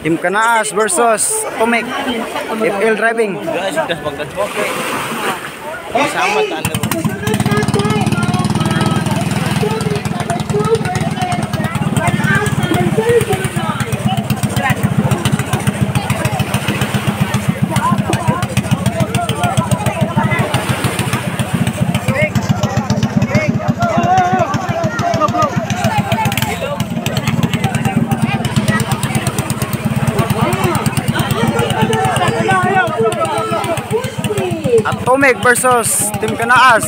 Tim Kanaas versus Atomic FL Driving. Guys, sudah pagkat-pagkat. Sama tanda. Atomic versus Tim Kanaas.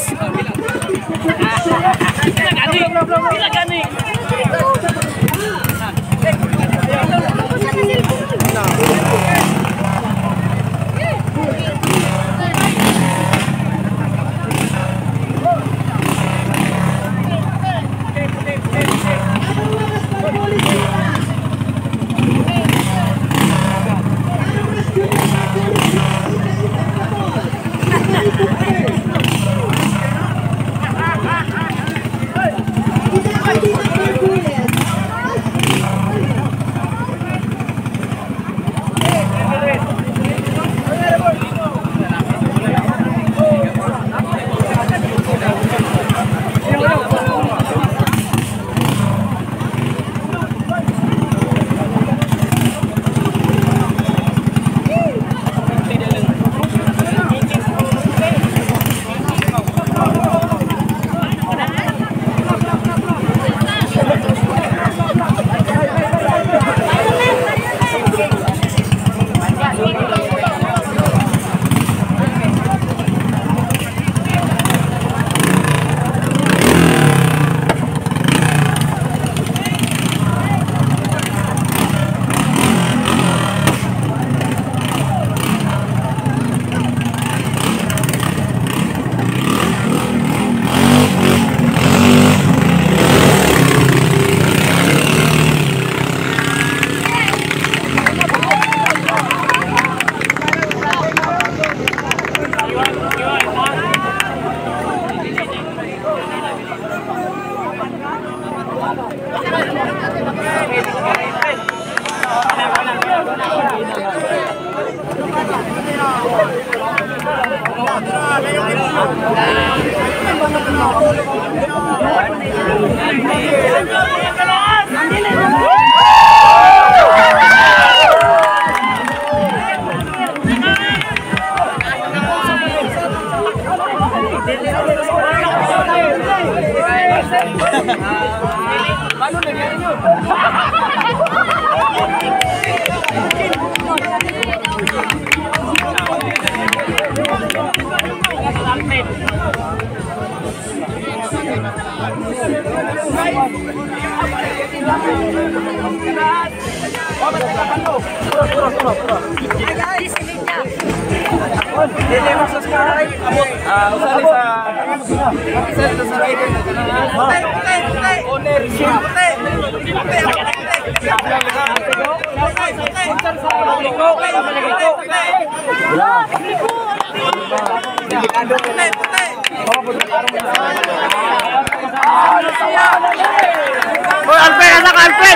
Alfred, anak Alfred.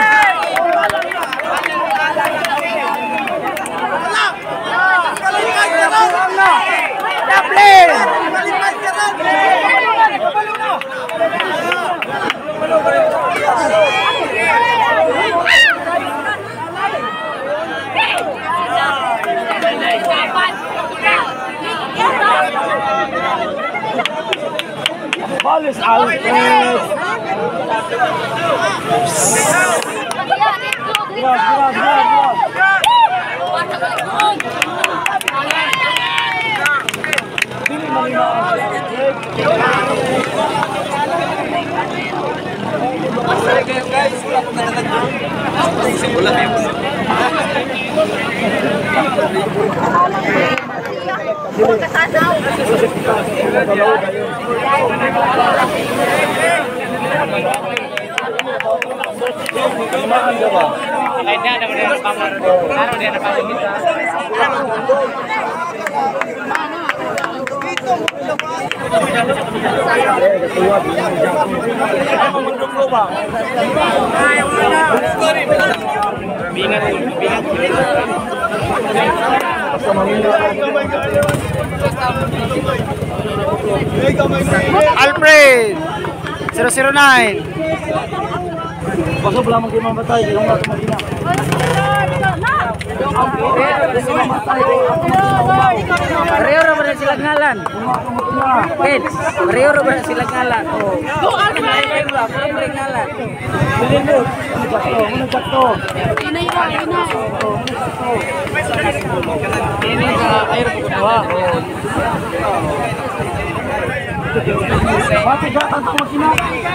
Balis Alfred. Bingat ko, bingat ko. Alfred 009. Pasok lamang kayo mamatay, yung mga kumagina. Pareho ra ba na sila ngalan? Kids, pareho ra ba na sila ngalan? Ngalan. Muna sakto. Ini ka air kudawa. Mati gatan sa makina.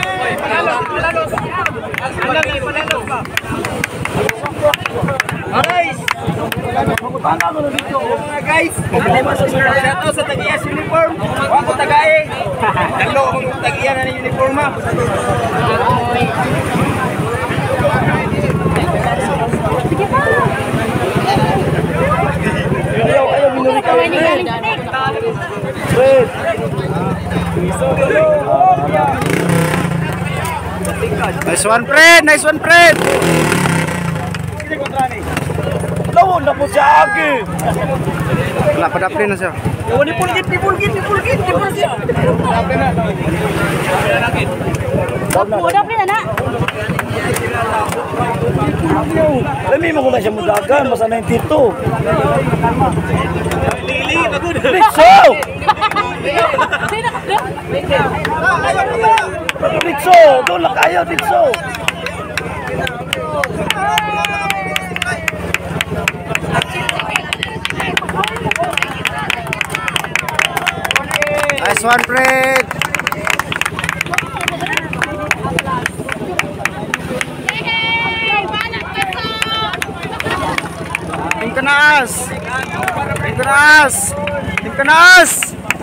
Guys! Tanga ko na dito. Guys! Shout out sa Tag-Iyas uniform! Huwag ko tagay! Dalo akong Tag-Iya na uniform ha! Ayaw minuri kayo. Wait. Nice one, Fred. Nice one, Fred. Tawon na po siya agi. Wala pa daplin na siya. Dipulgit. Udah pala na. Lami mo kung na siya mudagan, basta na yung tito. Rikso! Rikso! Doon lang kayo, Rikso! Nice one, Fred. Tim Kenas. Tim Kenas. Tim Kenas.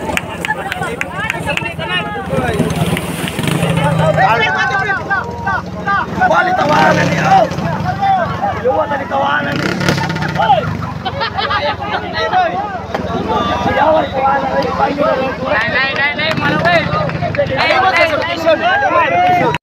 Bali tawanan ni oh! Luwa tadi tawanan ni. Ayawan tawanan ni. Nay, mana weh? Ay, wag sa location!